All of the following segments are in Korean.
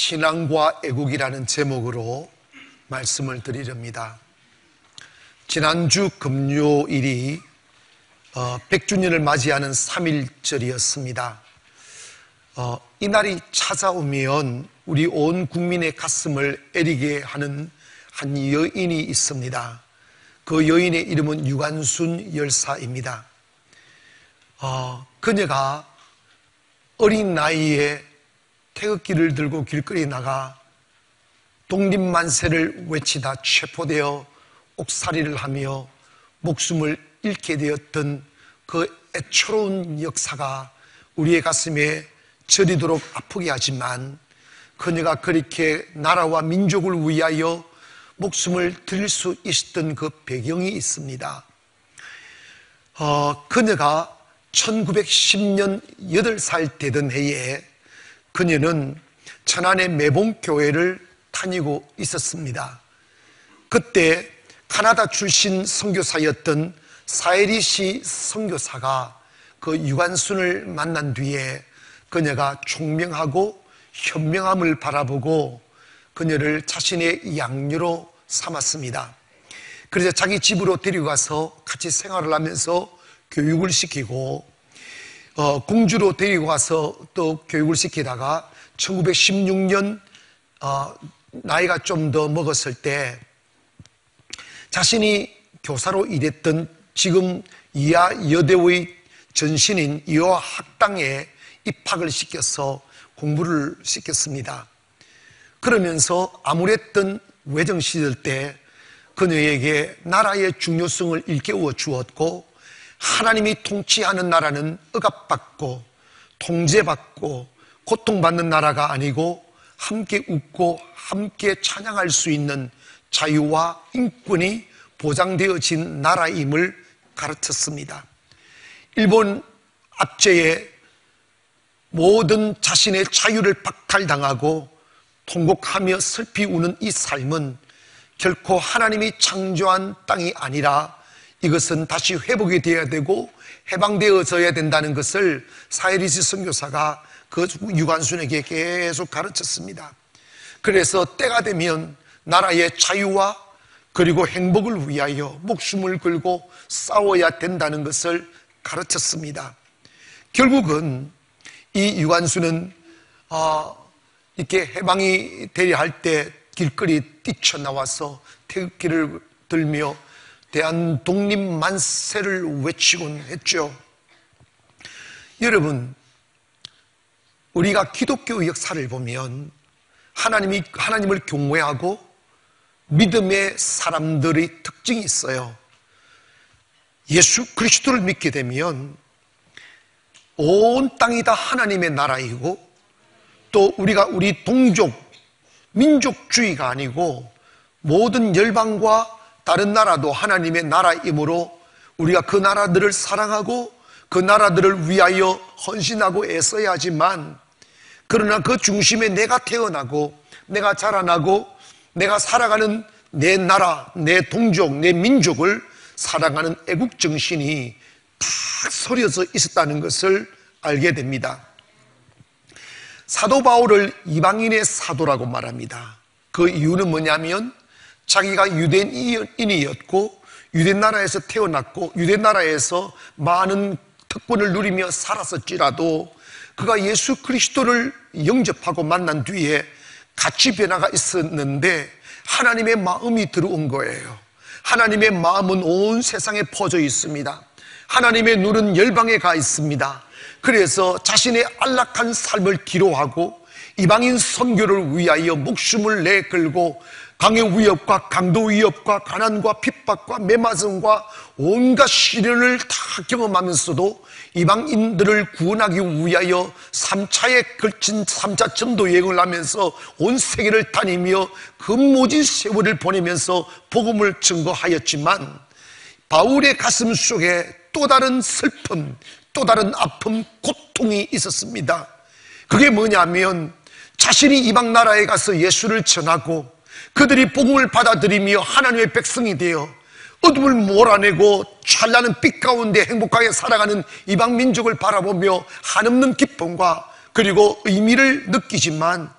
신앙과 애국이라는 제목으로 말씀을 드리렵니다. 지난주 금요일이 100주년을 맞이하는 3.1절이었습니다. 이 날이 찾아오면 우리 온 국민의 가슴을 애리게 하는 한 여인이 있습니다. 그 여인의 이름은 유관순 열사입니다. 그녀가 어린 나이에 태극기를 들고 길거리에 나가 독립만세를 외치다 체포되어 옥살이를 하며 목숨을 잃게 되었던 그 애처로운 역사가 우리의 가슴에 저리도록 아프게 하지만, 그녀가 그렇게 나라와 민족을 위하여 목숨을 드릴 수 있었던 그 배경이 있습니다. 그녀가 1910년 8살 되던 해에 그녀는 천안의 매봉교회를 다니고 있었습니다. 그때 카나다 출신 선교사였던 사에리시 선교사가 그 유관순을 만난 뒤에 그녀가 총명하고 현명함을 바라보고 그녀를 자신의 양녀로 삼았습니다. 그래서 자기 집으로 데려가서 같이 생활을 하면서 교육을 시키고, 공주로 데리고 가서 또 교육을 시키다가 1916년 나이가 좀 더 먹었을 때 자신이 교사로 일했던 지금 이하 여대의 전신인 이화 학당에 입학을 시켜서 공부를 시켰습니다. 그러면서 암울했던 외정시절 때 그녀에게 나라의 중요성을 일깨워 주었고, 하나님이 통치하는 나라는 억압받고 통제받고 고통받는 나라가 아니고 함께 웃고 함께 찬양할 수 있는 자유와 인권이 보장되어진 나라임을 가르쳤습니다. 일본 압제에 모든 자신의 자유를 박탈당하고 통곡하며 슬피 우는 이 삶은 결코 하나님이 창조한 땅이 아니라 이것은 다시 회복이 되어야 되고 해방되어져야 된다는 것을 사에리시 선교사가 그 유관순에게 계속 가르쳤습니다. 그래서 때가 되면 나라의 자유와 그리고 행복을 위하여 목숨을 걸고 싸워야 된다는 것을 가르쳤습니다. 결국은 이 유관순은 이렇게 해방이 되려 할 때 길거리에 뛰쳐나와서 태극기를 들며 대한 독립만세를 외치곤 했죠. 여러분, 우리가 기독교 역사를 보면 하나님을 경외하고 믿음의 사람들의 특징이 있어요. 예수 그리스도를 믿게 되면 온 땅이 다 하나님의 나라이고, 또 우리 동족, 민족주의가 아니고 모든 열방과 다른 나라도 하나님의 나라이므로 우리가 그 나라들을 사랑하고 그 나라들을 위하여 헌신하고 애써야 하지만, 그러나 그 중심에 내가 태어나고 내가 자라나고 내가 살아가는 내 나라, 내 동족, 내 민족을 사랑하는 애국정신이 탁 서려져 있었다는 것을 알게 됩니다. 사도 바울을 이방인의 사도라고 말합니다. 그 이유는 뭐냐면 자기가 유대인이었고 유대나라에서 태어났고 유대나라에서 많은 특권을 누리며 살았을지라도 그가 예수 그리스도를 영접하고 만난 뒤에 가치 변화가 있었는데 하나님의 마음이 들어온 거예요. 하나님의 마음은 온 세상에 퍼져 있습니다. 하나님의 눈은 열방에 가 있습니다. 그래서 자신의 안락한 삶을 기로하고 이방인 선교를 위하여 목숨을 내걸고 강의 위협과 강도 위협과 가난과 핍박과 매맞음과 온갖 시련을 다 경험하면서도 이방인들을 구원하기 위하여 3차에 걸친 3차 전도 여행을 하면서 온 세계를 다니며 금모진 세월을 보내면서 복음을 증거하였지만, 바울의 가슴 속에 또 다른 슬픔, 또 다른 아픔, 고통이 있었습니다. 그게 뭐냐면 자신이 이방 나라에 가서 예수를 전하고 그들이 복음을 받아들이며 하나님의 백성이 되어 어둠을 몰아내고 찬란한 빛 가운데 행복하게 살아가는 이방 민족을 바라보며 한없는 기쁨과 그리고 의미를 느끼지만,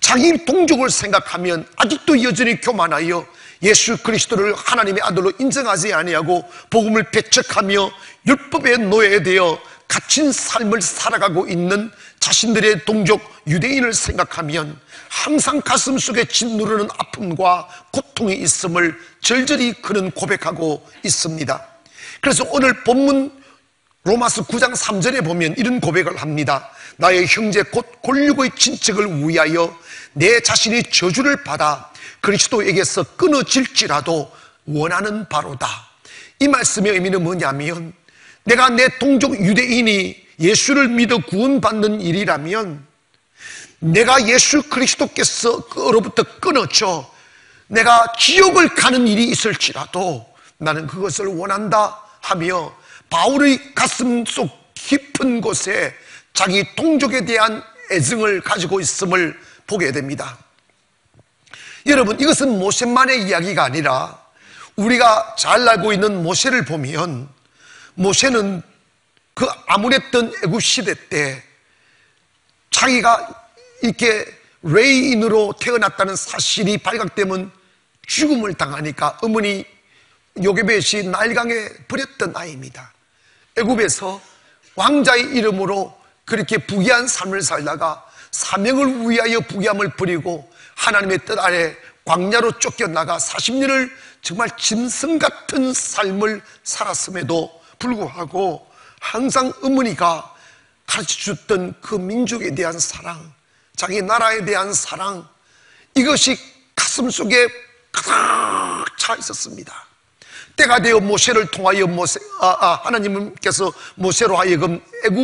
자기 동족을 생각하면 아직도 여전히 교만하여 예수 그리스도를 하나님의 아들로 인정하지 아니하고 복음을 배척하며 율법에 노예되어 갇힌 삶을 살아가고 있는 자신들의 동족 유대인을 생각하면 항상 가슴 속에 짓누르는 아픔과 고통이 있음을 절절히 그는 고백하고 있습니다. 그래서 오늘 본문 로마서 9장 3절에 보면 이런 고백을 합니다. 나의 형제 곧 골육의 친척을 위하여 내 자신이 저주를 받아 그리스도에게서 끊어질지라도 원하는 바로다. 이 말씀의 의미는 뭐냐면, 내가 내 동족 유대인이 예수를 믿어 구원받는 일이라면 내가 예수 그리스도께서로부터 끊어져 내가 지옥을 가는 일이 있을지라도 나는 그것을 원한다 하며 바울의 가슴 속 깊은 곳에 자기 동족에 대한 애정을 가지고 있음을 보게 됩니다. 여러분, 이것은 모세만의 이야기가 아니라 우리가 잘 알고 있는 모세를 보면, 모세는 그 암울했던 애굽 시대 때 자기가 이렇게 레인으로 태어났다는 사실이 발각되면 죽음을 당하니까 어머니 요게벳이 나일강에 버렸던 아이입니다. 애굽에서 왕자의 이름으로 그렇게 부귀한 삶을 살다가 사명을 위하여 부귀함을 부리고 하나님의 뜻 아래 광야로 쫓겨나가 40년을 정말 짐승 같은 삶을 살았음에도 불구하고 항상 어머니가 가르쳐줬던 그 민족에 대한 사랑, 자기 나라에 대한 사랑, 이것이 가슴속에 가득 차 있었습니다. 때가 되어 모세를 통하여 하나님께서 모세로 하여금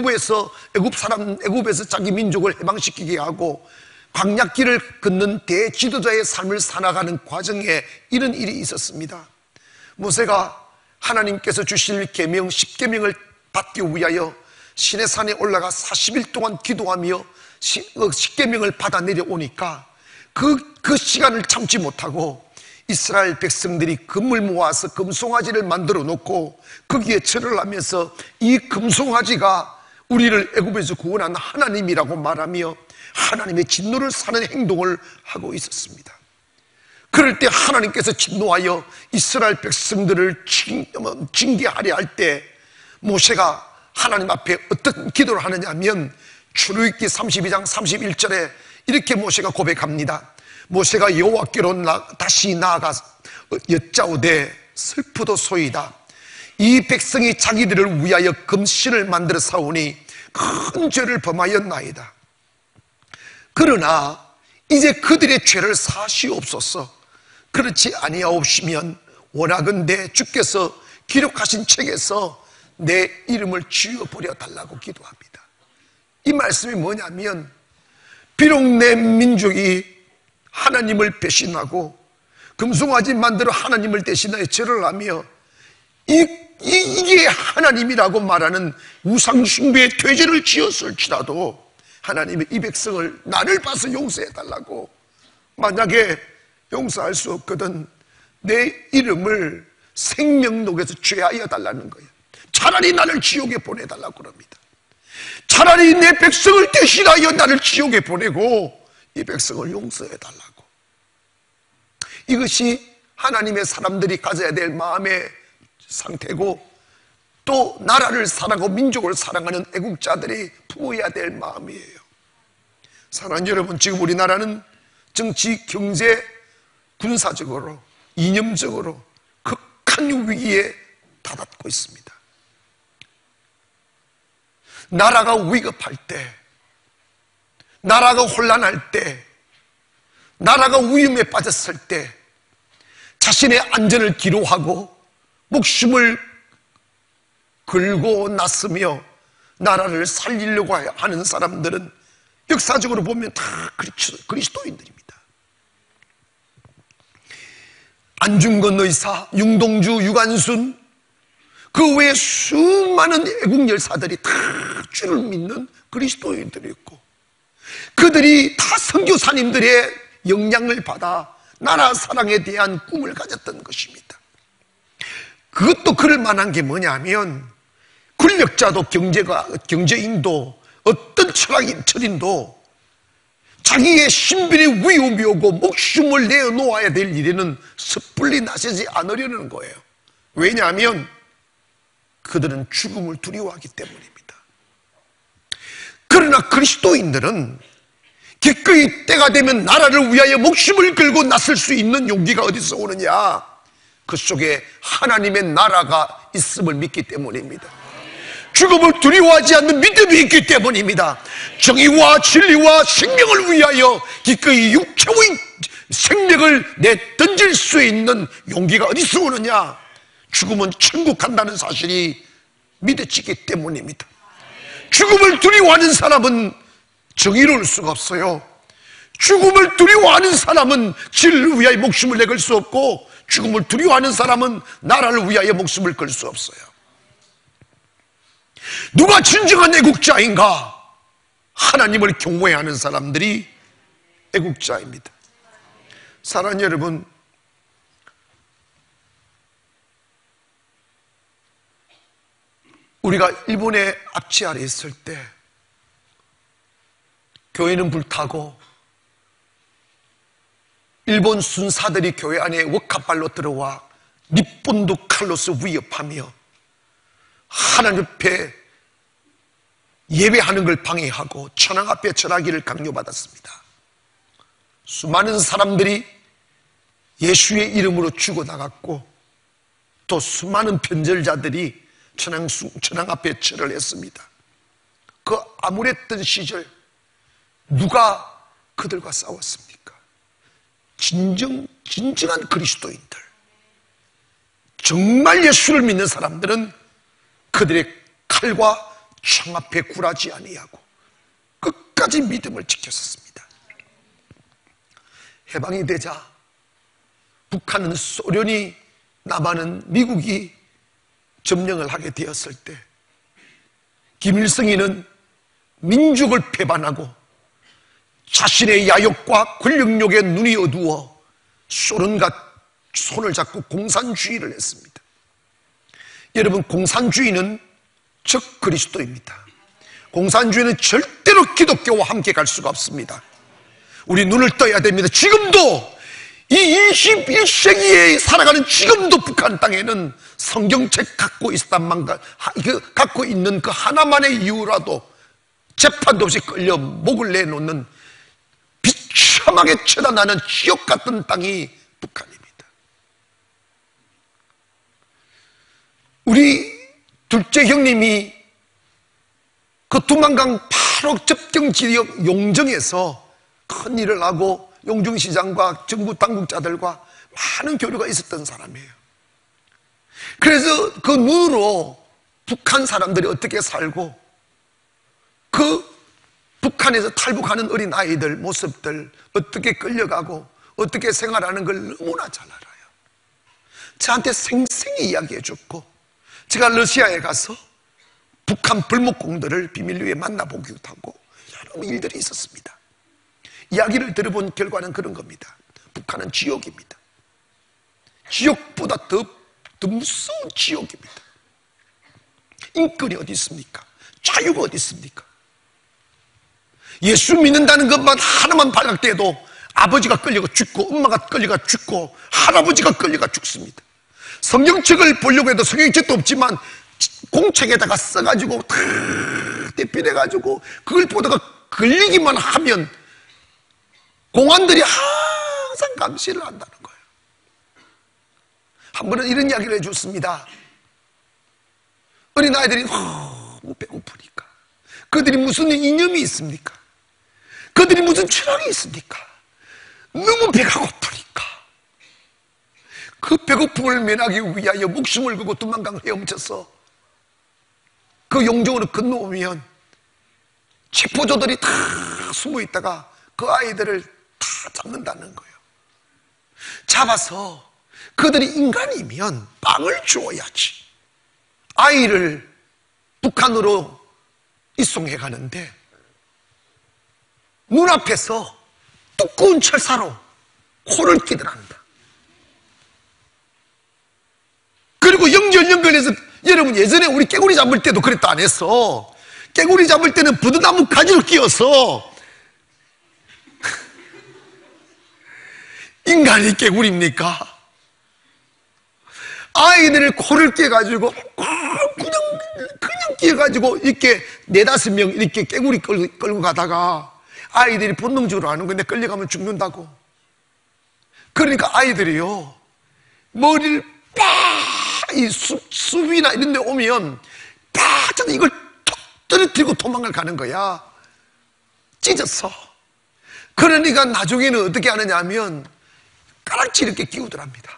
애굽에서 자기 민족을 해방시키게 하고 광야길을 걷는 대지도자의 삶을 살아가는 과정에 이런 일이 있었습니다. 모세가 하나님께서 주실 계명 10계명을 받기 위하여 시내산에 올라가 40일 동안 기도하며 10계명을 받아 내려오니까 그 시간을 참지 못하고 이스라엘 백성들이 금을 모아서 금송아지를 만들어 놓고 거기에 절을 하면서 이 금송아지가 우리를 애굽에서 구원한 하나님이라고 말하며 하나님의 진노를 사는 행동을 하고 있었습니다. 그럴 때 하나님께서 진노하여 이스라엘 백성들을 징계하려 할 때 모세가 하나님 앞에 어떤 기도를 하느냐 하면 출애굽기 32장 31절에 이렇게 모세가 고백합니다. 모세가 여호와께로 다시 나아가 여짜오되 슬프도소이다. 이 백성이 자기들을 위하여 금신을 만들어 사오니 큰 죄를 범하였나이다. 그러나 이제 그들의 죄를 사시옵소서. 그렇지 아니하옵시면 원하건대 주께서 기록하신 책에서 내 이름을 지워버려 달라고 기도합니다. 이 말씀이 뭐냐면, 비록 내 민족이 하나님을 배신하고 금송아지 만들어 하나님을 대신하여 절을 하며 이게 하나님이라고 말하는 우상숭배의 퇴죄를 지었을지라도 하나님의 이 백성을 나를 봐서 용서해달라고, 만약에 용서할 수 없거든 내 이름을 생명록에서 죄하여 달라는 거예요. 차라리 나를 지옥에 보내달라고 그럽니다. 차라리 내 백성을 대신하여 나를 지옥에 보내고 이 백성을 용서해달라고. 이것이 하나님의 사람들이 가져야 될 마음의 상태고, 또 나라를 사랑하고 민족을 사랑하는 애국자들이 품어야 될 마음이에요. 사랑하는 여러분, 지금 우리나라는 정치, 경제, 군사적으로, 이념적으로 극한 위기에 다다고 있습니다. 나라가 위급할 때, 나라가 혼란할 때, 나라가 위험에 빠졌을 때 자신의 안전을 기로하고 목숨을 걸고 났으며 나라를 살리려고 하는 사람들은 역사적으로 보면 다 그리스도인들입니다. 안중근 의사, 윤동주, 유관순, 그 외에 수많은 애국 열사들이 다 주를 믿는 그리스도인들이었고, 그들이 다 선교사님들의 영향을 받아 나라 사랑에 대한 꿈을 가졌던 것입니다. 그것도 그럴 만한 게 뭐냐면, 권력자도 경제인도 어떤 철인도 자기의 신변의 위험이 오고 목숨을 내어놓아야 될 일에는 섣불리 나서지 않으려는 거예요. 왜냐하면 그들은 죽음을 두려워하기 때문입니다. 그러나 그리스도인들은 기꺼이 때가 되면 나라를 위하여 목숨을 걸고 나설 수 있는 용기가 어디서 오느냐? 그 속에 하나님의 나라가 있음을 믿기 때문입니다. 죽음을 두려워하지 않는 믿음이 있기 때문입니다. 정의와 진리와 생명을 위하여 기꺼이 육체의 생명을 내던질 수 있는 용기가 어디서 오느냐? 죽음은 천국 간다는 사실이 믿어지기 때문입니다. 죽음을 두려워하는 사람은 정의로울 수가 없어요. 죽음을 두려워하는 사람은 진리를 위하여 목숨을 내걸 수 없고, 죽음을 두려워하는 사람은 나라를 위하여 목숨을 걸 수 없어요. 누가 진정한 애국자인가? 하나님을 경외하는 사람들이 애국자입니다. 사랑하는 여러분, 우리가 일본의 압제 아래 있을 때 교회는 불타고 일본 순사들이 교회 안에 웍카발로 들어와 니폰도 칼로스 위협하며 하나님 앞에 예배하는 걸 방해하고 천황 앞에 절하기를 강요받았습니다. 수많은 사람들이 예수의 이름으로 죽어나갔고 또 수많은 변절자들이 천황 앞에 절을 했습니다. 그 암울했던 시절 누가 그들과 싸웠습니까? 진정한 그리스도인들, 정말 예수를 믿는 사람들은 그들의 칼과 창 앞에 굴하지 아니하고 끝까지 믿음을 지켰었습니다. 해방이 되자 북한은 소련이, 남한은 미국이 점령을 하게 되었을 때 김일성이는 민족을 배반하고 자신의 야욕과 권력욕에 눈이 어두워 소련과 손을 잡고 공산주의를 했습니다. 여러분, 공산주의는 적 그리스도입니다. 공산주의는 절대로 기독교와 함께 갈 수가 없습니다. 우리 눈을 떠야 됩니다. 지금도 이 21세기에 살아가는 지금도 북한 땅에는 성경책 갖고 갖고 있는 그 하나만의 이유라도 재판도 없이 끌려 목을 내놓는 비참하게 쳐다나는 지옥 같은 땅이 북한입니다. 우리 둘째 형님이 그 두만강 8억 접경 지역 용정에서 큰 일을 하고 용정시장과 정부 당국자들과 많은 교류가 있었던 사람이에요. 그래서 그 눈으로 북한 사람들이 어떻게 살고 그 북한에서 탈북하는 어린 아이들 모습들 어떻게 끌려가고 어떻게 생활하는 걸 너무나 잘 알아요. 저한테 생생히 이야기해 줬고, 제가 러시아에 가서 북한 벌목공들을 비밀리에 만나보기도 하고 여러 일들이 있었습니다. 이야기를 들어본 결과는 그런 겁니다. 북한은 지옥입니다. 지옥보다 더 무서운 지옥입니다. 인권이 어디 있습니까? 자유가 어디 있습니까? 예수 믿는다는 것만 하나만 발각돼도 아버지가 끌려가 죽고 엄마가 끌려가 죽고 할아버지가 끌려가 죽습니다. 성경책을 보려고 해도 성경책도 없지만 공책에다가 써가지고 다 대필해가지고 그걸 보다가 걸리기만 하면 공안들이 항상 감시를 한다는 거예요. 한 번은 이런 이야기를 해줬습니다. 어린아이들이 너무 배고프니까, 그들이 무슨 이념이 있습니까? 그들이 무슨 철학이 있습니까? 너무 배가 고프니까 그 배고픔을 면하기 위하여 목숨을 걸고 두만강을 헤엄쳐서 그 용정으로 건너오면 체포조들이 다 숨어 있다가 그 아이들을 다 잡는다는 거예요. 잡아서 그들이 인간이면 빵을 주어야지. 아이를 북한으로 이송해 가는데 눈앞에서 두꺼운 철사로 코를 끼들한다. 그리고 연결해서, 여러분 예전에 우리 깨구리 잡을 때도 그랬다 안 했어? 깨구리 잡을 때는 부드나무 가지를 끼워서 인간이 깨구리입니까? 아이들을 코를 깨가지고 그냥 깨가지고 이렇게 4-5명 이렇게 깨구리 끌고 가다가 아이들이 본능적으로 하는 건데 끌려가면 죽는다고. 그러니까 아이들이요, 머리를 이 숲이나 이런 데 오면 저는 이걸 톡 떨어뜨리고 도망을 가는 거야. 찢었어. 그러니까 나중에는 어떻게 하느냐 하면 가락지 이렇게 끼우더랍니다.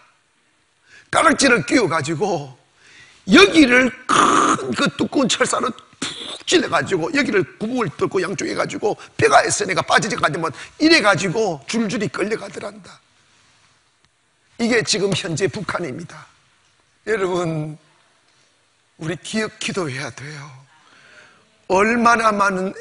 가락지를 끼워가지고 여기를 큰 그 두꺼운 철사로 푹 찔러가지고 여기를 구멍을 뚫고 양쪽에 가지고 뼈가 있으니까 빠지지까지만 이래가지고 줄줄이 끌려가더란다. 이게 지금 현재 북한입니다. 여러분, 우리 기도해야 돼요. 얼마나 많은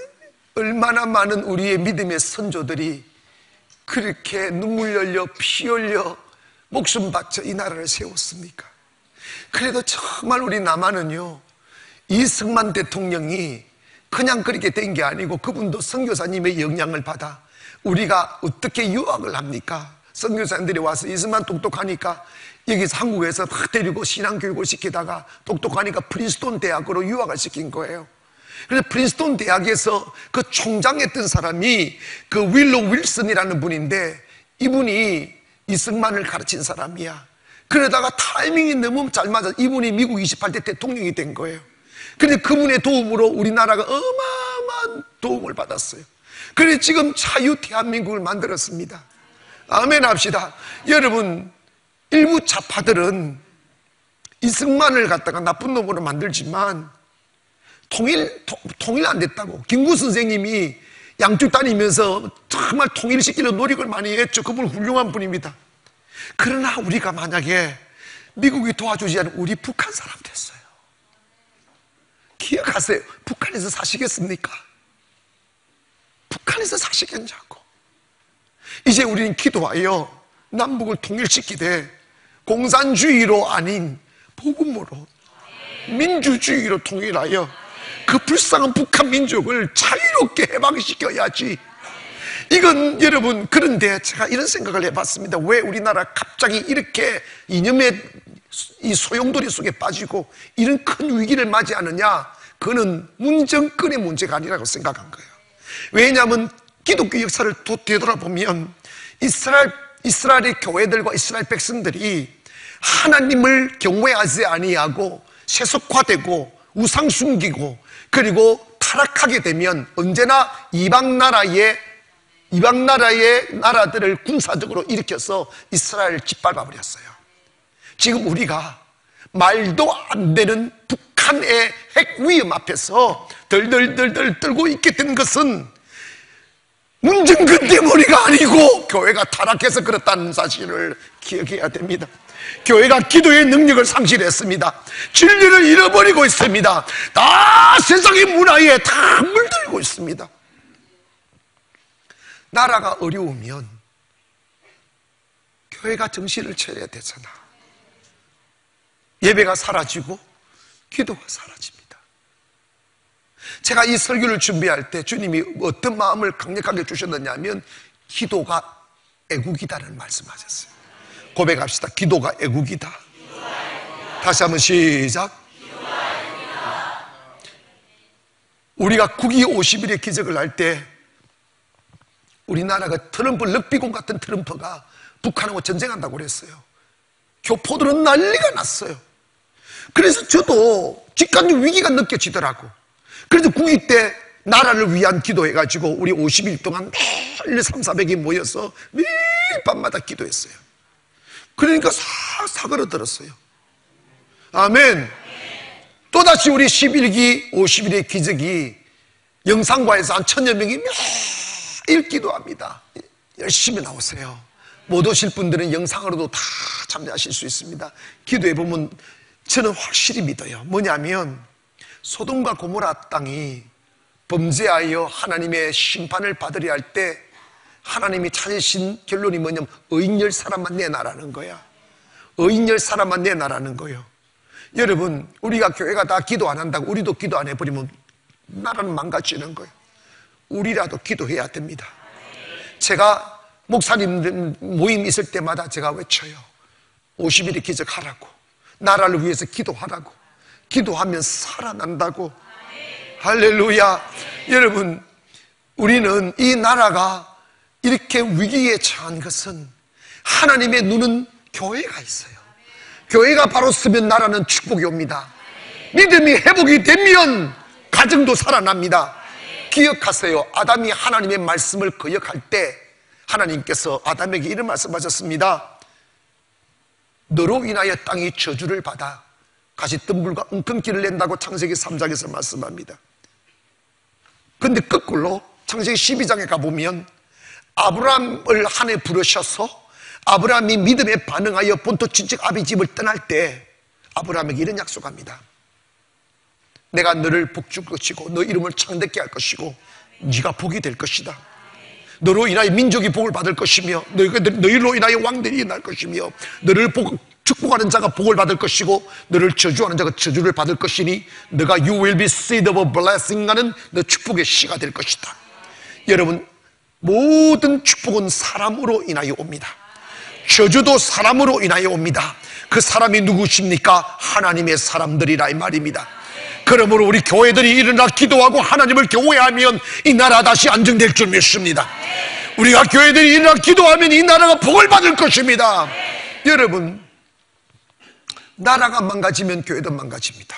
우리의 믿음의 선조들이 그렇게 눈물 흘려 피 흘려 목숨 바쳐 이 나라를 세웠습니까? 그래도 정말 우리 남한은요, 이승만 대통령이 그냥 그렇게 된 게 아니고 그분도 선교사님의 영향을 받아 우리가 어떻게 유학을 합니까? 선교사님들이 와서 이승만 똑똑하니까 여기서 한국에서 막 데리고 신앙교육을 시키다가 똑똑하니까 프린스톤 대학으로 유학을 시킨 거예요. 그래서 프린스톤 대학에서 그 총장했던 사람이 그 윌로 윌슨이라는 분인데 이분이 이승만을 가르친 사람이야. 그러다가 타이밍이 너무 잘 맞아 이분이 미국 28대 대통령이 된 거예요. 그런데 그분의 도움으로 우리나라가 어마어마한 도움을 받았어요. 그래서 지금 자유 대한민국을 만들었습니다. 아멘 합시다. 여러분, 일부 좌파들은 이승만을 갖다가 나쁜 놈으로 만들지만 통일 안 됐다고. 김구 선생님이 양쪽 다니면서 정말 통일시키는 노력을 많이 했죠. 그분 훌륭한 분입니다. 그러나 우리가 만약에 미국이 도와주지 않으면 우리 북한 사람 됐어요. 기억하세요. 북한에서 사시겠습니까? 북한에서 사시겠냐고. 이제 우리는 기도하여 남북을 통일시키되 공산주의로 아닌 복음으로 민주주의로 통일하여 그 불쌍한 북한 민족을 자유롭게 해방시켜야지. 이건 여러분, 그런데 제가 이런 생각을 해봤습니다. 왜 우리나라 갑자기 이렇게 이념의 이 소용돌이 속에 빠지고 이런 큰 위기를 맞이하느냐? 그거는 문정권의 문제가 아니라고 생각한 거예요. 왜냐하면 기독교 역사를 되돌아보면 이스라엘의 교회들과 이스라엘 백성들이 하나님을 경외하지 아니하고 세속화되고 우상 숨기고 그리고 타락하게 되면 언제나 이방 나라의 나라들을 군사적으로 일으켜서 이스라엘을 짓밟아 버렸어요. 지금 우리가 말도 안 되는 북한의 핵 위험 앞에서 덜덜덜덜 떨고 있게 된 것은 문정권 때문이가 아니고 교회가 타락해서 그렇다는 사실을 기억해야 됩니다. 교회가 기도의 능력을 상실했습니다. 진리를 잃어버리고 있습니다. 다 세상의 문화에 다 물들고 있습니다. 나라가 어려우면 교회가 정신을 차려야 되잖아. 예배가 사라지고 기도가 사라집니다. 제가 이 설교를 준비할 때 주님이 어떤 마음을 강력하게 주셨느냐 하면 기도가 애국이다라는 말씀하셨어요. 고백합시다. 기도가 애국이다. 다시 한번 시작. 우리가 9.2 50일의 기적을 할 때 우리나라가 트럼프, 럭비공 같은 트럼프가 북한하고 전쟁한다고 그랬어요. 교포들은 난리가 났어요. 그래서 저도 직간접 위기가 느껴지더라고. 그래서 9.2 때 나라를 위한 기도해가지고 우리 50일 동안 매일 300~400이 모여서 매일 밤마다 기도했어요. 그러니까 사그러들었어요. 아멘. 또다시 우리 11기 50일의 기적이 영상과에서 한 1000여 명이 매일 기도합니다. 열심히 나오세요. 못 오실 분들은 영상으로도 다 참여하실 수 있습니다. 기도해보면 저는 확실히 믿어요. 뭐냐면 소돔과 고모라 땅이 범죄하여 하나님의 심판을 받으려 할 때 하나님이 찾으신 결론이 뭐냐면 의인 10사람만 내놔라는 거야. 의인 10사람만 내놔라는 거예요. 여러분, 우리가 교회가 다 기도 안 한다고 우리도 기도 안 해버리면 나라는 망가지는 거예요. 우리라도 기도해야 됩니다. 제가 목사님 모임 있을 때마다 제가 외쳐요. 50일의 기적하라고, 나라를 위해서 기도하라고, 기도하면 살아난다고. 할렐루야. 여러분, 우리는 이 나라가 이렇게 위기에 처한 것은 하나님의 눈은 교회가 있어요. 교회가 바로 쓰면 나라는 축복이 옵니다. 믿음이 회복이 되면 가정도 살아납니다. 기억하세요. 아담이 하나님의 말씀을 거역할 때 하나님께서 아담에게 이런 말씀하셨습니다. 너로 인하여 땅이 저주를 받아 가시덤불과 웅큼기를 낸다고 창세기 3장에서 말씀합니다. 근데 거꾸로 창세기 12장에 가보면 아브라함을 하나님 부르셔서 아브라함이 믿음에 반응하여 본토 친척 아비 집을 떠날 때 아브라함에게 이런 약속합니다. 내가 너를 복줄 것이고 너 이름을 창대케 할 것이고 네가 복이 될 것이다. 너로 인하여 민족이 복을 받을 것이며 너희로 인하여 왕들이 일어날 것이며 너를 축복하는 자가 복을 받을 것이고 너를 저주하는 자가 저주를 받을 것이니 너가 You will be seed of a blessing 하는 너 축복의 씨가 될 것이다. 여러분, 모든 축복은 사람으로 인하여 옵니다. 저주도 사람으로 인하여 옵니다. 그 사람이 누구십니까? 하나님의 사람들이라 이 말입니다. 그러므로 우리 교회들이 일어나 기도하고 하나님을 경외하면 이 나라 다시 안정될 줄 믿습니다. 우리가 교회들이 일어나 기도하면 이 나라가 복을 받을 것입니다. 여러분, 나라가 망가지면 교회도 망가집니다.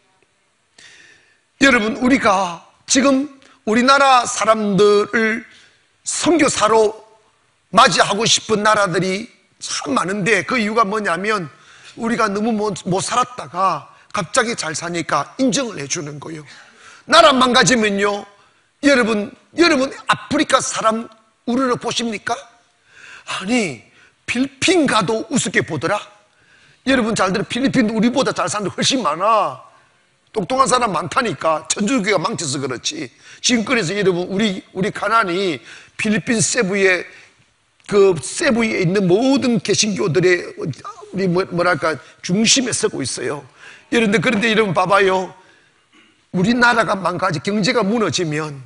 여러분, 우리가 지금 우리나라 사람들을 선교사로 맞이하고 싶은 나라들이 참 많은데 그 이유가 뭐냐면 우리가 너무 못 살았다가 갑자기 잘 사니까 인정을 해주는 거예요. 나라 망가지면요, 여러분 아프리카 사람 우르르 보십니까? 아니, 필리핀 가도 우습게 보더라. 여러분 잘 들어, 필리핀도 우리보다 잘 사는 데 훨씬 많아. 똑똑한 사람 많다니까. 천주교가 망쳐서 그렇지. 지금 그래서 여러분 우리 가난이 필리핀 세부에 세부에 있는 모든 개신교들의 우리 뭐랄까 중심에 서고 있어요. 그런데 여러분 봐봐요. 우리나라가 망가지 경제가 무너지면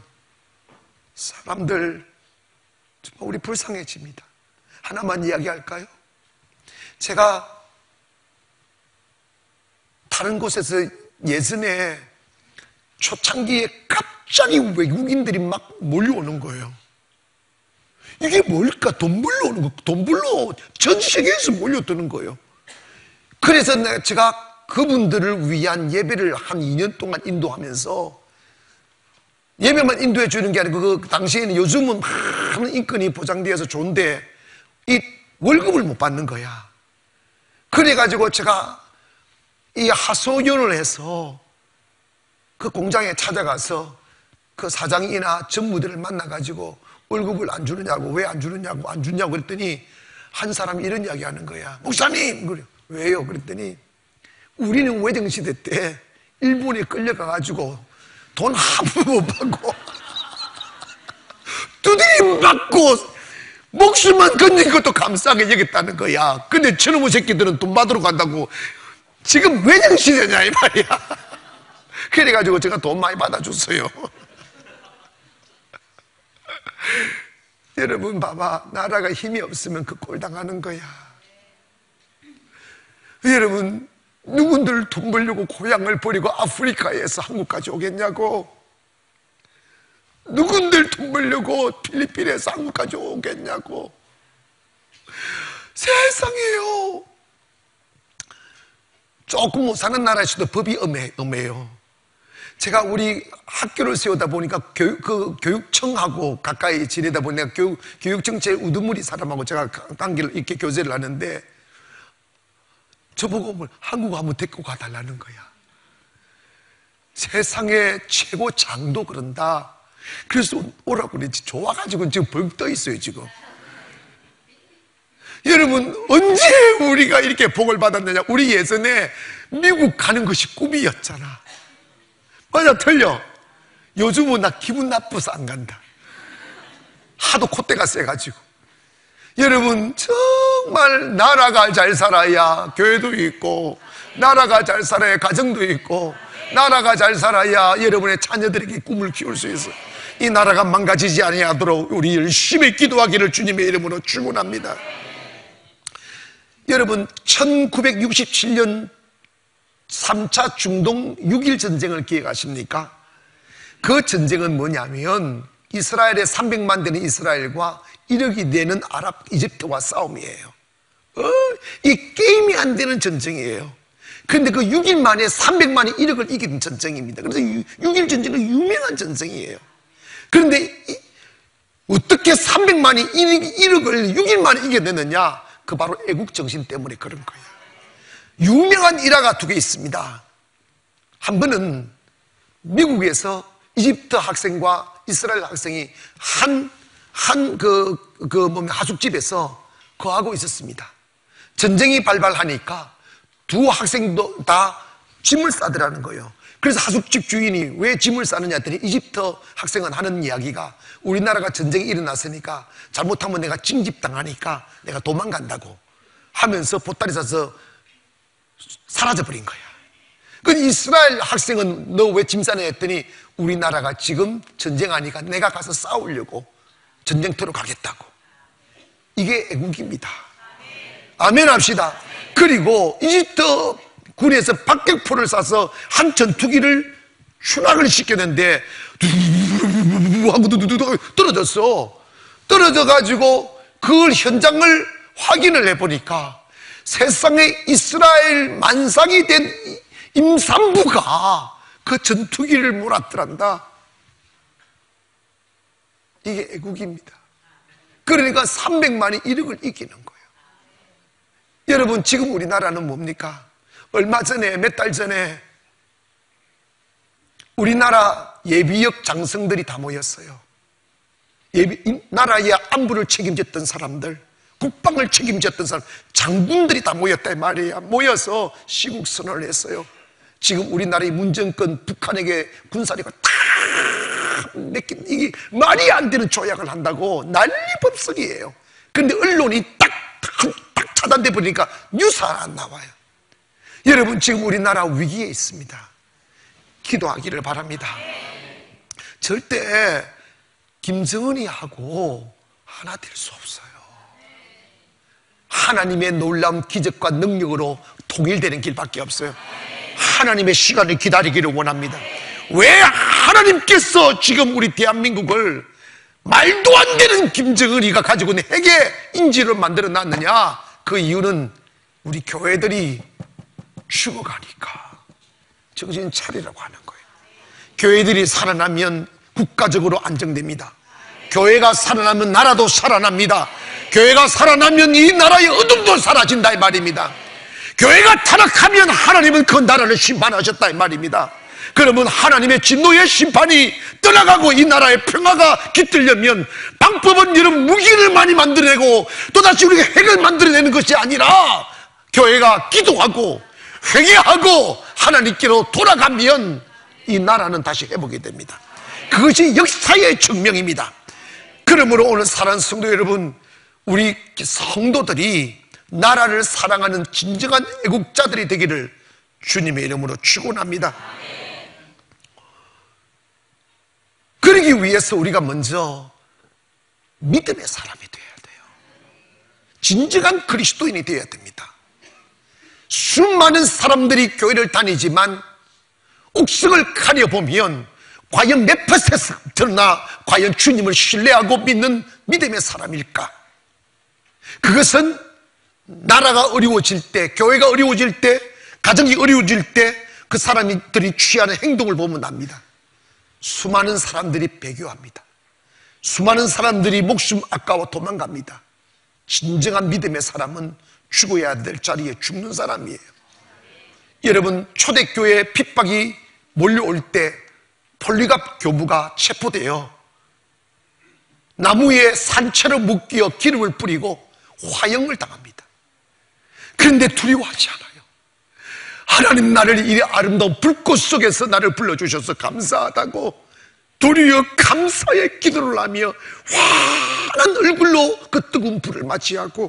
사람들 정말 우리 불쌍해집니다. 하나만 이야기할까요? 제가 다른 곳에서 예전에 초창기에 갑자기 외국인들이 막 몰려오는 거예요. 이게 뭘까? 돈 벌러 오는 거, 돈 벌러 전 세계에서 몰려드는 거예요. 그래서 제가 그분들을 위한 예배를 한 2년 동안 인도하면서 예배만 인도해 주는 게 아니고 그 당시에는 요즘은 많은 인권이 보장되어서 좋은데 이 월급을 못 받는 거야. 그래가지고 제가 이 하소연을 해서 그 공장에 찾아가서 그 사장이나 전무들을 만나가지고 월급을 안 주느냐고, 왜 안 주느냐고, 안 주냐고 그랬더니 한 사람이 이런 이야기 하는 거야. 목사님! 그래. 왜요? 그랬더니 우리는 외정시대 때 일본에 끌려가가지고 돈 한 푼 못 받고 두드림 맞고 목숨만 건진 것도 감사하게 여겼다는 거야. 근데 저놈의 새끼들은 돈 받으러 간다고 지금 외정시대냐 이 말이야. 그래가지고 제가 돈 많이 받아줬어요. 여러분 봐봐, 나라가 힘이 없으면 그 꼴 당하는 거야. 여러분, 누군들 돈 벌려고 고향을 버리고 아프리카에서 한국까지 오겠냐고. 누군들 돈 벌려고 필리핀에서 한국까지 오겠냐고. 세상에요, 조금 못 사는 나라에서도 법이 엄해요. 제가 우리 학교를 세우다 보니까 교육청하고 가까이 지내다 보니까 교육청 제일 우두머리 사람하고 제가 관계를 이렇게 교제를 하는데 저보고 한국 한번 데리고 가달라는 거야. 세상에 최고 장도 그런다. 그래서 오라고 그랬지. 좋아가지고 지금 벌떡 떠 있어요 지금. 여러분, 언제 우리가 이렇게 복을 받았느냐. 우리 예전에 미국 가는 것이 꿈이었잖아. 맞아, 틀려? 요즘은 나 기분 나빠서 안 간다. 하도 콧대가 세가지고. 여러분, 정말 나라가 잘 살아야 교회도 있고, 나라가 잘 살아야 가정도 있고, 나라가 잘 살아야 여러분의 자녀들에게 꿈을 키울 수 있어요. 이 나라가 망가지지 아니하도록 우리 열심히 기도하기를 주님의 이름으로 축원합니다. 여러분, 1967년 3차 중동 6.1 전쟁을 기억하십니까? 그 전쟁은 뭐냐면 이스라엘의 300만 되는 이스라엘과 1억이 되는 아랍 이집트와 싸움이에요. 이 게임이 안 되는 전쟁이에요. 그런데 그 6일 만에 300만이 1억을 이긴 전쟁입니다. 그래서 6.1 전쟁은 유명한 전쟁이에요. 그런데 어떻게 300만이 1억을 6일 만에 이겨냈느냐? 그 바로 애국정신 때문에 그런 거예요. 유명한 일화가 두 개 있습니다. 한 번은 미국에서 이집트 학생과 이스라엘 학생이 하숙집에서 거하고 있었습니다. 전쟁이 발발하니까 두 학생도 다 짐을 싸더라는 거예요. 그래서 하숙집 주인이 왜 짐을 싸느냐 했더니 이집트 학생은 하는 이야기가 우리나라가 전쟁이 일어났으니까 잘못하면 내가 징집당하니까 내가 도망간다고 하면서 보따리 싸서 사라져버린 거야. 그 이스라엘 학생은 너 왜 짐 싸냐 했더니 우리나라가 지금 전쟁하니까 내가 가서 싸우려고 전쟁터로 가겠다고. 이게 애국입니다. 아멘 합시다. 그리고 이집트 군에서 박격포를 쏴서 한 전투기를 추락을 시켰는데 하고 떨어졌어. 떨어져가지고 그 현장을 확인을 해보니까 세상에 이스라엘 만삭이 된 임산부가 그 전투기를 몰았더란다. 이게 애국입니다. 그러니까 300만이 1억을 이기는 거예요. 여러분, 지금 우리나라는 뭡니까? 얼마 전에, 몇 달 전에 우리나라 예비역 장성들이 다 모였어요. 나라의 안보를 책임졌던 사람들, 국방을 책임졌던 사람, 장군들이 다 모였단 말이에요. 모여서 시국선언을 했어요. 지금 우리나라의 문정권 북한에게 군사력을 다 맡긴, 이게 말이 안 되는 조약을 한다고 난리법석이에요. 그런데 언론이 딱 차단돼 버리니까 뉴스가 안 나와요. 여러분, 지금 우리나라 위기에 있습니다. 기도하기를 바랍니다. 절대 김정은이하고 하나 될 수 없어요. 하나님의 놀라운 기적과 능력으로 통일되는 길밖에 없어요. 하나님의 시간을 기다리기를 원합니다. 왜 하나님께서 지금 우리 대한민국을 말도 안 되는 김정은이가 가지고 있는 핵의 인지를 만들어 놨느냐? 그 이유는 우리 교회들이 죽어가니까 정신 차리라고 하는 거예요. 교회들이 살아나면 국가적으로 안정됩니다. 교회가 살아나면 나라도 살아납니다. 교회가 살아나면 이 나라의 어둠도 사라진다 이 말입니다. 교회가 타락하면 하나님은 그 나라를 심판하셨다 이 말입니다. 그러면 하나님의 진노의 심판이 떠나가고 이 나라의 평화가 깃들려면 방법은 이런 무기를 많이 만들어내고 또다시 우리가 핵을 만들어내는 것이 아니라 교회가 기도하고 회개하고 하나님께로 돌아가면 이 나라는 다시 회복이 됩니다. 그것이 역사의 증명입니다. 그러므로 오늘 사랑하는 성도 여러분, 우리 성도들이 나라를 사랑하는 진정한 애국자들이 되기를 주님의 이름으로 축원합니다. 그러기 위해서 우리가 먼저 믿음의 사람이 되어야 돼요. 진정한 그리스도인이 되어야 됩니다. 수많은 사람들이 교회를 다니지만 옥석을 가려보면 과연 몇 퍼센트나 과연 주님을 신뢰하고 믿는 믿음의 사람일까? 그것은 나라가 어려워질 때, 교회가 어려워질 때, 가정이 어려워질 때 그 사람들이 취하는 행동을 보면 압니다. 수많은 사람들이 배교합니다. 수많은 사람들이 목숨 아까워 도망갑니다. 진정한 믿음의 사람은 죽어야 될 자리에 죽는 사람이에요. 여러분, 초대교회 핍박이 몰려올 때 폴리갑 교부가 체포되어 나무에 산채로 묶여 기름을 뿌리고 화형을 당합니다. 그런데 두려워하지 않아요. 하나님, 나를 이 아름다운 불꽃 속에서 나를 불러주셔서 감사하다고 도리어 감사의 기도를 하며 환한 얼굴로 그 뜨거운 불을 맞이하고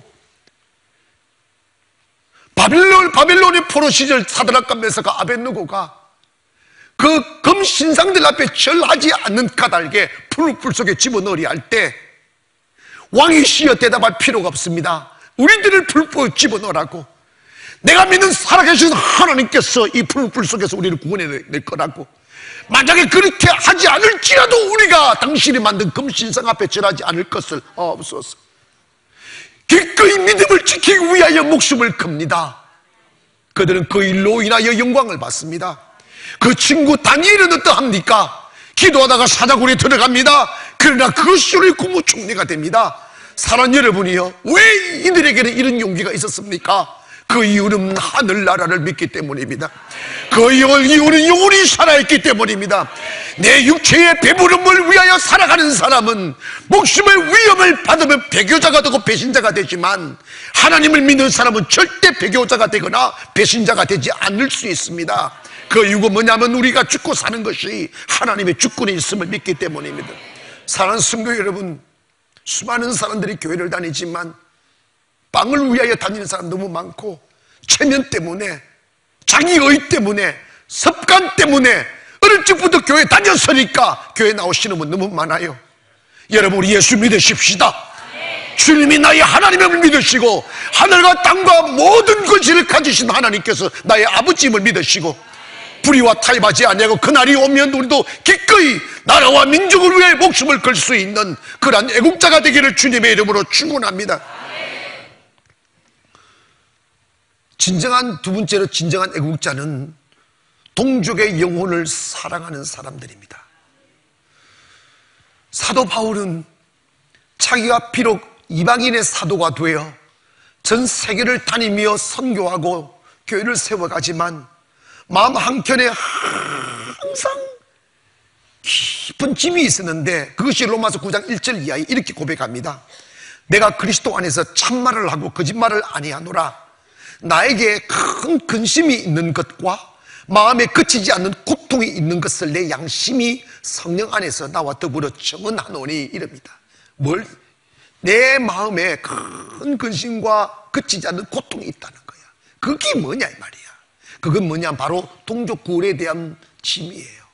바벨론의 포로 시절 사드락과 메사가 아벳느고가 그 금신상들 앞에 절하지 않는 까닭에 풀불 속에 집어넣으려 할 때 왕이 시여 대답할 필요가 없습니다. 우리들을 풀불 집어넣으라고. 내가 믿는 살아계신 하나님께서 이 풀불 속에서 우리를 구원해낼 거라고. 만약에 그렇게 하지 않을지라도 우리가 당신이 만든 금신상 앞에 절하지 않을 것을 없소서. 기꺼이 믿음을 지키기 위하여 목숨을 겁니다. 그들은 그 일로 인하여 영광을 받습니다. 그 친구 다니엘은 어떠합니까? 기도하다가 사자굴에 들어갑니다. 그러나 그것이 우리 고무 총리가 됩니다. 사랑 여러분이요, 왜 이들에게는 이런 용기가 있었습니까? 그 이유는 하늘나라를 믿기 때문입니다. 그 이유는 영원히 살아있기 때문입니다. 내 육체의 배부름을 위하여 살아가는 사람은 목숨의 위험을 받으면 배교자가 되고 배신자가 되지만, 하나님을 믿는 사람은 절대 배교자가 되거나 배신자가 되지 않을 수 있습니다. 그 이유가 뭐냐면 우리가 죽고 사는 것이 하나님의 주권에 있음을 믿기 때문입니다. 사랑하는 성도 여러분, 수많은 사람들이 교회를 다니지만 빵을 위하여 다니는 사람 너무 많고, 체면 때문에, 자기의 때문에, 습관 때문에 어릴 적부터 교회 다녔으니까 교회 나오시는 분 너무 많아요. 여러분, 우리 예수 믿으십시다. 주님이 나의 하나님을 믿으시고 하늘과 땅과 모든 것을 가지신 하나님께서 나의 아버지임을 믿으시고 불의와 타협하지 아니하고 그날이 오면 우리도 기꺼이 나라와 민족을 위해 목숨을 걸 수 있는 그러한 애국자가 되기를 주님의 이름으로 축원합니다. 진정한, 두 번째로 진정한 애국자는 동족의 영혼을 사랑하는 사람들입니다. 사도 바울은 자기가 비록 이방인의 사도가 되어 전 세계를 다니며 선교하고 교회를 세워가지만 마음 한켠에 항상 깊은 짐이 있었는데, 그것이 로마서 9장 1절 이하에 이렇게 고백합니다. 내가 그리스도 안에서 참말을 하고 거짓말을 아니하노라. 나에게 큰 근심이 있는 것과 마음에 그치지 않는 고통이 있는 것을 내 양심이 성령 안에서 나와 더불어 정언하노니 이럽니다. 내 마음에 큰 근심과 그치지 않는 고통이 있다는 거야. 그게 뭐냐 이 말이야. 그건 뭐냐, 바로 동족 구원에 대한 짐이에요.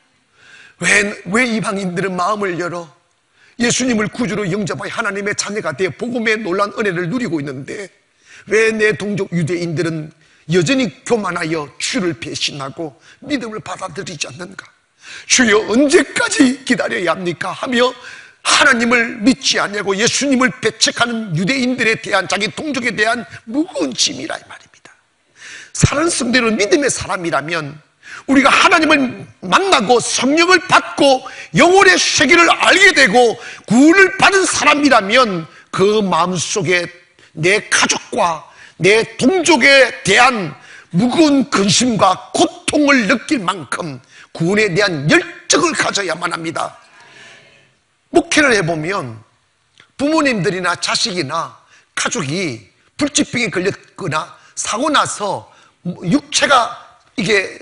왜 이방인들은 마음을 열어 예수님을 구주로 영접하여 하나님의 자녀가 되어 복음의 놀라운 은혜를 누리고 있는데, 왜 내 동족 유대인들은 여전히 교만하여 주를 배신하고 믿음을 받아들이지 않는가? 주여, 언제까지 기다려야 합니까? 하며 하나님을 믿지 않냐고 예수님을 배척하는 유대인들에 대한, 자기 동족에 대한 무거운 짐이라 이 말입니다. 사랑하는 성도는 믿음의 사람이라면, 우리가 하나님을 만나고 성령을 받고 영혼의 세계를 알게 되고 구원을 받은 사람이라면 그 마음속에 내 가족과 내 동족에 대한 무거운 근심과 고통을 느낄 만큼 구원에 대한 열정을 가져야만 합니다. 목회를 해보면 부모님들이나 자식이나 가족이 불치병에 걸렸거나 사고 나서 육체가 이게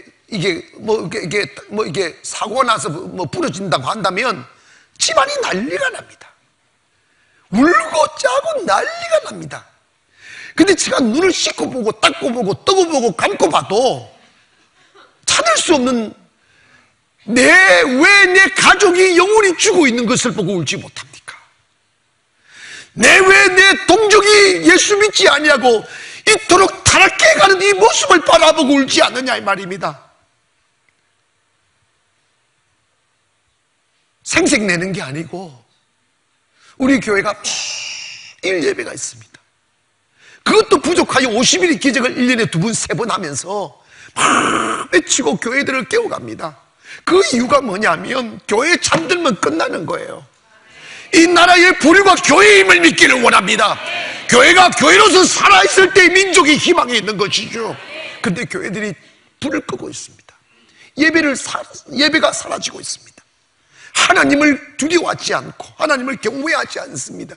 사고 나서 부러진다고 한다면 집안이 난리가 납니다. 울고 짜고 난리가 납니다. 근데 제가 눈을 씻고 보고 닦고 보고 뜨고 보고 감고 봐도 찾을 수 없는, 왜 내 가족이 영원히 죽어 있는 것을 보고 울지 못합니까? 왜 내 동족이 예수 믿지 아니하고 이토록 타락해가는 이 모습을 바라보고 울지 않느냐 이 말입니다. 생색내는 게 아니고 우리 교회가 매일 예배가 있습니다. 그것도 부족하여 50일의 기적을 1년에 2번, 3번 하면서 막 외치고 교회들을 깨워갑니다. 그 이유가 뭐냐면 교회에 잠들면 끝나는 거예요. 이 나라의 부류가 교회의 힘을 믿기를 원합니다. 교회가 교회로서 살아있을 때 민족이 희망이 있는 것이죠. 근데 교회들이 불을 끄고 있습니다. 예배가 사라지고 있습니다. 하나님을 두려워하지 않고 하나님을 경외하지 않습니다.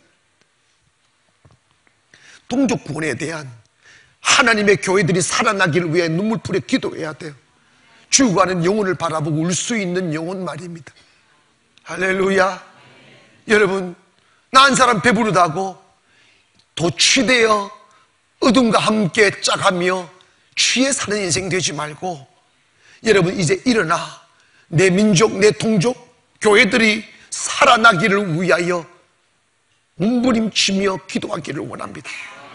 동족 구원에 대한 하나님의 교회들이 살아나기를 위해 눈물풀에 기도해야 돼요. 죽어가는 영혼을 바라보고 울 수 있는 영혼 말입니다. 할렐루야. 여러분, 나 한 사람 배부르다고 도취되어 어둠과 함께 짜가며 취해 사는 인생 되지 말고, 여러분 이제 일어나 내 민족, 내 동족, 교회들이 살아나기를 위하여 몸부림치며 기도하기를 원합니다.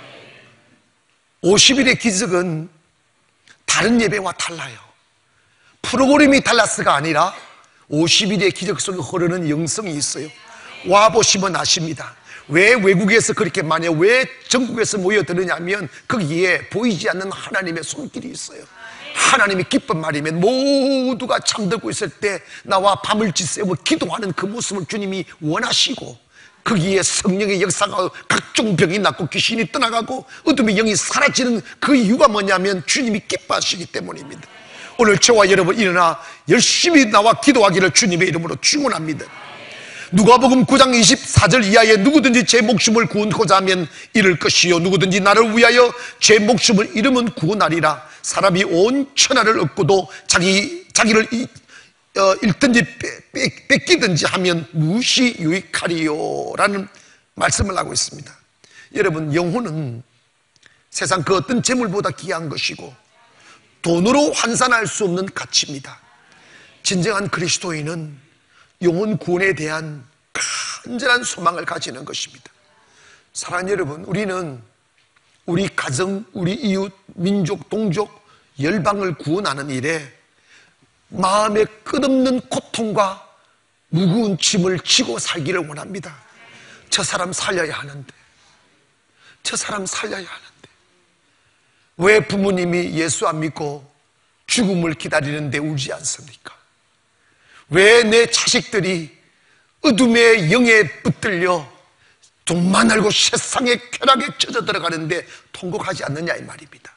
50일의 기적은 다른 예배와 달라요. 프로그램이 달라서가 아니라 50일의 기적 속에 흐르는 영성이 있어요. 와보시면 아십니다. 왜 외국에서 그렇게 많이, 왜 전국에서 모여드느냐면 거기에 보이지 않는 하나님의 손길이 있어요. 하나님이 기쁜 말이면 모두가 잠들고 있을 때 나와 밤을 지새워 기도하는 그 모습을 주님이 원하시고, 거기에 성령의 역사가 각종 병이 낫고 귀신이 떠나가고 어둠의 영이 사라지는 그 이유가 뭐냐면 주님이 기뻐하시기 때문입니다. 오늘 저와 여러분 일어나 열심히 나와 기도하기를 주님의 이름으로 축원합니다. 누가복음 9장 24절 이하에 누구든지 제 목숨을 구원하고자 하면 잃을 것이요 누구든지 나를 위하여 제 목숨을 잃으면 구원하리라. 사람이 온 천하를 얻고도 자기를 잃든지 뺏기든지 하면 무엇이 유익하리요? 라는 말씀을 하고 있습니다. 여러분, 영혼은 세상 그 어떤 재물보다 귀한 것이고 돈으로 환산할 수 없는 가치입니다. 진정한 그리스도인은 영혼 구원에 대한 간절한 소망을 가지는 것입니다. 사랑하는 여러분, 우리는 우리 가정, 우리 이웃, 민족, 동족, 열방을 구원하는 일에 마음의 끝없는 고통과 무거운 짐을 지고 살기를 원합니다. 저 사람 살려야 하는데, 저 사람 살려야 하는데 왜 부모님이 예수 안 믿고 죽음을 기다리는데 울지 않습니까? 왜 내 자식들이 어둠의 영에 붙들려 돈만 알고 세상의 쾌락에 젖어 들어가는데 통곡하지 않느냐 이 말입니다.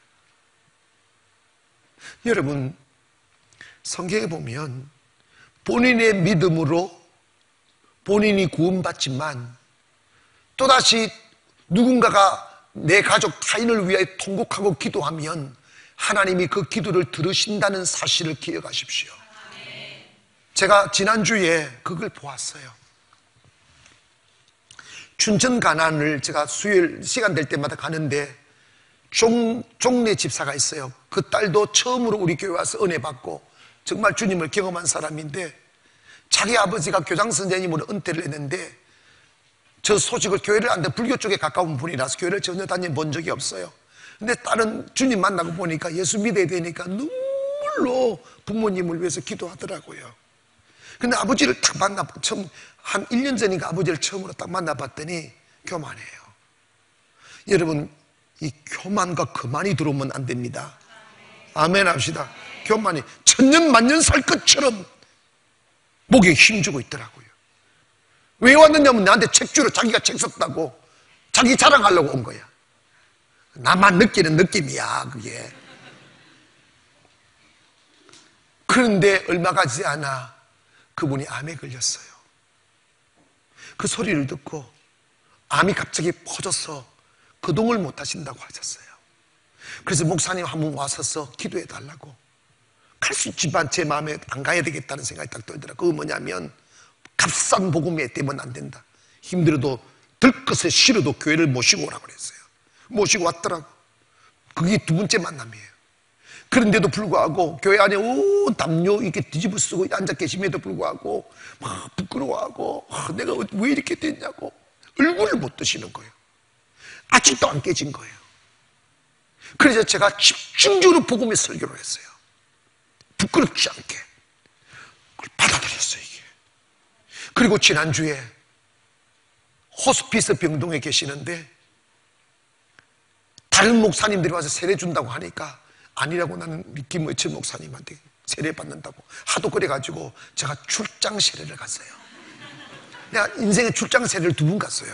여러분, 성경에 보면 본인의 믿음으로 본인이 구원받지만 또다시 누군가가 내 가족 타인을 위해 통곡하고 기도하면 하나님이 그 기도를 들으신다는 사실을 기억하십시오. 제가 지난주에 그걸 보았어요. 춘천 가난을 제가 수요일 시간 될 때마다 가는데 종래 집사가 있어요. 그 딸도 처음으로 우리 교회 와서 은혜 받고 정말 주님을 경험한 사람인데 자기 아버지가 교장 선생님으로 은퇴를 했는데 저 소식을 교회를 안 돼, 불교 쪽에 가까운 분이라서 교회를 전혀 다녀본 적이 없어요. 근데 딸은 주님 만나고 보니까 예수 믿어야 되니까 눈물로 부모님을 위해서 기도하더라고요. 근데 아버지를 딱 처음 한 1년 전인가 아버지를 처음으로 딱 만나봤더니 교만해요. 여러분, 이 교만과 거만이 들어오면 안 됩니다. 아멘 합시다. 교만이 천년 만년 살 것처럼 목에 힘주고 있더라고요. 왜 왔느냐면 나한테 책 주러 자기가 책 썼다고 자기 자랑하려고 온 거야. 나만 느끼는 느낌이야 그게. 그런데 얼마 가지 않아 그분이 암에 걸렸어요. 그 소리를 듣고 암이 갑자기 퍼져서 거동을 못 하신다고 하셨어요. 그래서 목사님 한번 와서서 기도해 달라고. 갈 수 있지만 제 마음에 안 가야 되겠다는 생각이 딱 들더라고요. 그거 뭐냐면 값싼 복음에 떼면 안 된다. 힘들어도 들것에 싫어도 교회를 모시고 오라고 그랬어요. 모시고 왔더라고. 그게 두 번째 만남이에요. 그런데도 불구하고 교회 안에 온 담요 이렇게 뒤집어 쓰고 앉아 계심에도 불구하고 막 부끄러워하고 내가 왜 이렇게 됐냐고 얼굴을 못 드시는 거예요. 아직도 안 깨진 거예요. 그래서 제가 집중적으로 복음의 설교를 했어요. 부끄럽지 않게 그걸 받아들였어요 이게. 그리고 지난주에 호스피스 병동에 계시는데 다른 목사님들이 와서 세례 준다고 하니까 아니라고 나는 김의철 목사님한테 세례 받는다고 하도 그래가지고 제가 출장 세례를 갔어요. 내가 인생에 출장 세례를 2번 갔어요.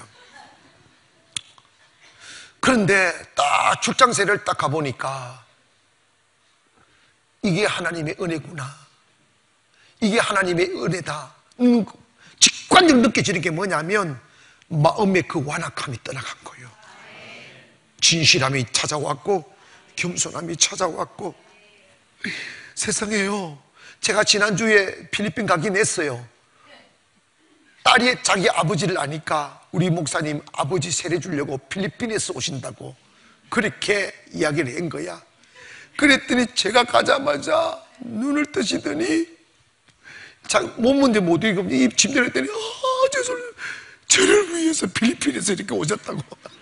그런데 딱 출장 세례를 딱 가보니까 이게 하나님의 은혜구나, 이게 하나님의 은혜다, 직관적으로 느껴지는 게 뭐냐면 마음의 그 완악함이 떠나간 거예요. 진실함이 찾아왔고 겸손함이 찾아왔고. 세상에요, 제가 지난주에 필리핀 가긴 했어요. 딸이 자기 아버지를 아니까 우리 목사님 아버지 세례 주려고 필리핀에서 오신다고 그렇게 이야기를 한 거야. 그랬더니 제가 가자마자 눈을 뜨시더니 몸 문제 못 이기고 입 침대했더니 저를 위해서 필리핀에서 이렇게 오셨다고.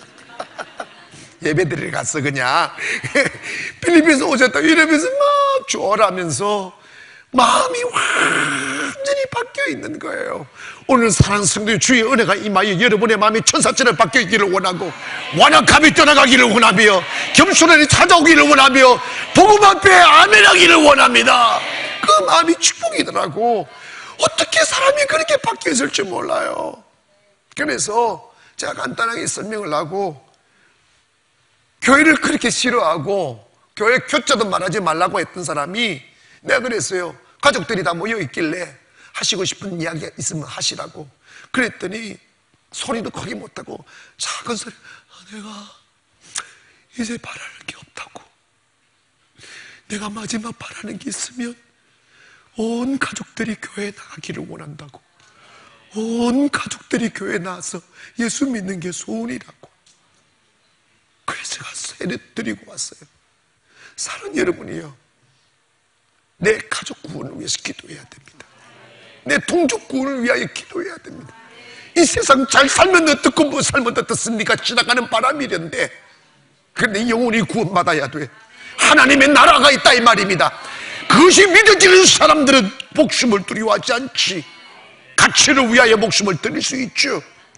예배드리러 갔어 그냥. 필리핀에서 오셨다고 이러면서 막 좋아하면서 마음이 완전히 바뀌어 있는 거예요. 오늘 사랑하는 성도님, 주의 은혜가 임하여 여러분의 마음이 천사처럼 바뀌어 있기를 원하고 완악함이 떠나가기를 원하며 겸손함이 찾아오기를 원하며 복음 앞에 아멘하기를 원합니다. 그 마음이 축복이더라고. 어떻게 사람이 그렇게 바뀌어 있을지 몰라요. 그래서 제가 간단하게 설명을 하고, 교회를 그렇게 싫어하고 교회 교자도 말하지 말라고 했던 사람이, 내가 그랬어요. 가족들이 다 모여 있길래 하시고 싶은 이야기가 있으면 하시라고. 그랬더니 소리도 크게 못하고 작은 소리, 내가 이제 바라는 게 없다고. 내가 마지막 바라는 게 있으면 온 가족들이 교회에 나가기를 원한다고. 온 가족들이 교회에 나와서 예수 믿는 게 소원이라고. 그래서 제가 세례 드리고 왔어요. 사랑하는 여러분이요, 내 가족 구원을 위해서 기도해야 됩니다. 내 동족 구원을 위하여 기도해야 됩니다. 이 세상 잘 살면 어떻고 못 살면 어떻습니까? 지나가는 바람이련데, 그런데 영혼이 구원받아야 돼. 하나님의 나라가 있다 이 말입니다. 그것이 믿어지는 사람들은 목숨을 두려워하지 않지. 가치를 위하여 목숨을 드릴 수 있죠.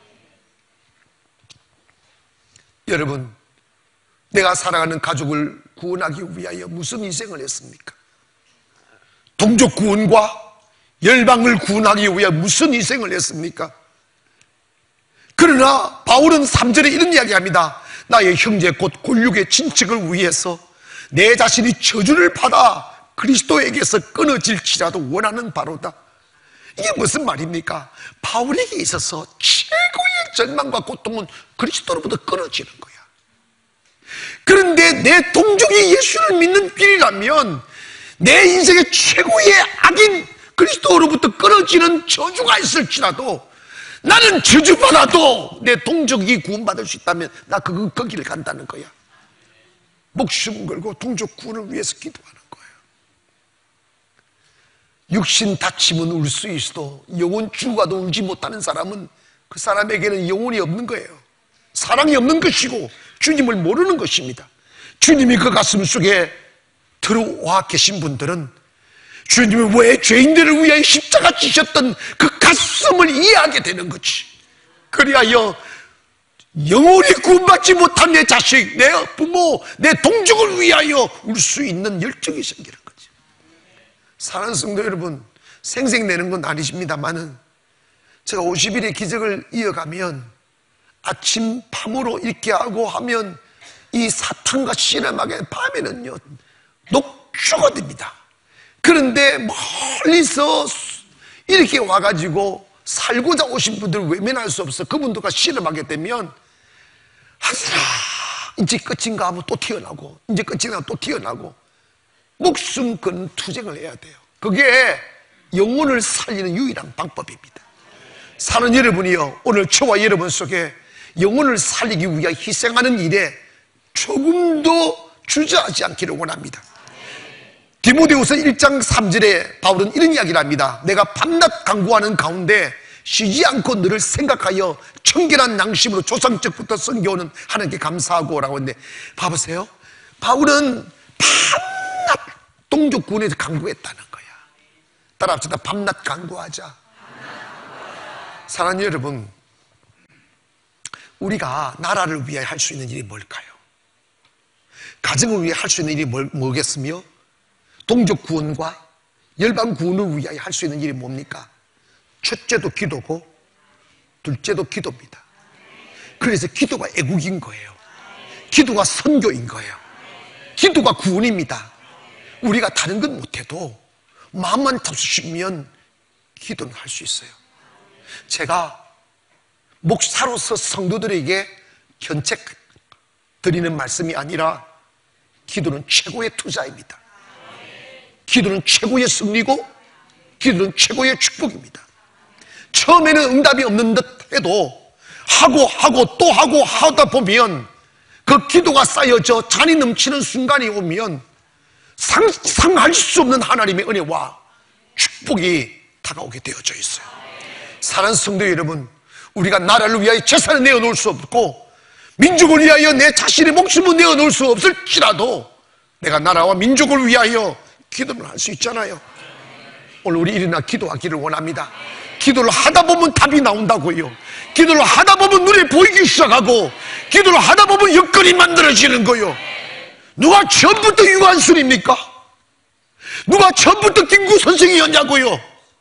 여러분, 내가 사랑하는 가족을 구원하기 위하여 무슨 희생을 했습니까? 동족 구원과 열방을 구원하기 위하여 무슨 희생을 했습니까? 그러나 바울은 3절에 이런 이야기합니다. 나의 형제 곧 골육의 친척을 위해서 내 자신이 저주를 받아 그리스도에게서 끊어질지라도 원하는 바로다. 이게 무슨 말입니까? 바울에게 있어서 최고의 절망과 고통은 그리스도로부터 끊어지는 거야. 그런데 내 동족이 예수를 믿는 길이라면 내 인생의 최고의 악인 그리스도로부터 끊어지는 저주가 있을지라도 나는 저주받아도 내 동족이 구원받을 수 있다면 나 그 길을 간다는 거야. 목숨 걸고 동족 구원을 위해서 기도하는 거예요. 육신 다치면 울 수 있어도 영혼 죽어도 울지 못하는 사람은 그 사람에게는 영혼이 없는 거예요. 사랑이 없는 것이고 주님을 모르는 것입니다. 주님이 그 가슴 속에 들어와 계신 분들은 주님이 왜 죄인들을 위하여 십자가 지셨던 그 가슴을 이해하게 되는 거지. 그리하여 영원히 구원받지 못한 내 자식, 내 부모, 내 동족을 위하여 울 수 있는 열정이 생기는 거지. 사랑하는 성도 여러분, 생색내는 건 아니십니다만은 제가 50일의 기적을 이어가면 아침 밤으로 이렇게 하고 하면 이 사탄과 씨름하게 밤에는요 녹초가 됩니다. 그런데 멀리서 이렇게 와가지고 살고자 오신 분들을 외면할 수 없어. 그분들과 씨름하게 되면 하늘아 이제 끝인가 하면 또 튀어나오고, 이제 끝인가 하면 또 튀어나오고, 목숨 건 투쟁을 해야 돼요. 그게 영혼을 살리는 유일한 방법입니다. 사는 여러분이요, 오늘 저와 여러분 속에 영혼을 살리기 위해 희생하는 일에 조금도 주저하지 않기를 원합니다. 디모데후서 1장 3절에 바울은 이런 이야기를 합니다. 내가 밤낮 간구하는 가운데 쉬지 않고 너를 생각하여 청결한 양심으로 조상적부터 섬겨오는 하나님께 감사하고 라고 했는데, 봐보세요. 바울은 밤낮 동족 구원에서 간구했다는 거야. 따라합시다. 밤낮 간구하자. 사랑하는 여러분, 우리가 나라를 위해 할 수 있는 일이 뭘까요? 가정을 위해 할 수 있는 일이 뭐겠으며, 동족 구원과 열방 구원을 위하여 할 수 있는 일이 뭡니까? 첫째도 기도고 둘째도 기도입니다. 그래서 기도가 애국인 거예요. 기도가 선교인 거예요. 기도가 구원입니다. 우리가 다른 건 못해도 마음만 다스리면 기도는 할 수 있어요. 제가 목사로서 성도들에게 견책 드리는 말씀이 아니라 기도는 최고의 투자입니다. 기도는 최고의 승리고 기도는 최고의 축복입니다. 처음에는 응답이 없는 듯 해도 하고 또 하고 하다 보면 그 기도가 쌓여져 잔이 넘치는 순간이 오면 상상할 수 없는 하나님의 은혜와 축복이 다가오게 되어져 있어요. 사랑하는 성도 여러분, 우리가 나라를 위하여 재산을 내어놓을 수 없고 민족을 위하여 내 자신의 목숨을 내어놓을 수 없을지라도 내가 나라와 민족을 위하여 기도를 할 수 있잖아요. 오늘 우리 일어나 기도하기를 원합니다. 기도를 하다 보면 답이 나온다고요. 기도를 하다 보면 눈에 보이기 시작하고 기도를 하다 보면 여건이 만들어지는 거요. 누가 처음부터 유한순입니까? 누가 처음부터 김구 선생이었냐고요.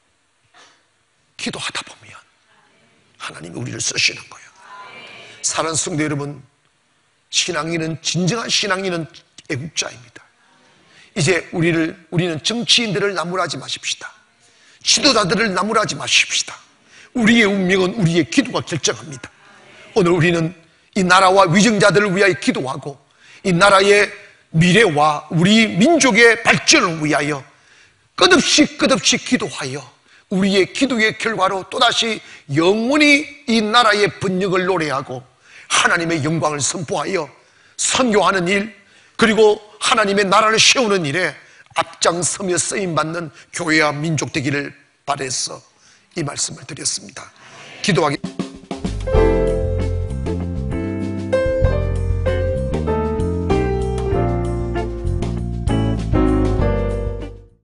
기도하다 보면 하나님이 우리를 쓰시는 거예요. 사랑하는 성도 여러분, 신앙인은, 진정한 신앙인은 애국자입니다. 이제 우리는 정치인들을 나무라지 마십시다. 지도자들을 나무라지 마십시다. 우리의 운명은 우리의 기도가 결정합니다. 오늘 우리는 이 나라와 위정자들을 위하여 기도하고 이 나라의 미래와 우리 민족의 발전을 위하여 끝없이 기도하여 우리의 기도의 결과로 또다시 영원히 이 나라의 번영을 노래하고 하나님의 영광을 선포하여 선교하는 일, 그리고 하나님의 나라를 세우는 일에 앞장서며 쓰임받는 교회와 민족 되기를 바라서 이 말씀을 드렸습니다. 기도하기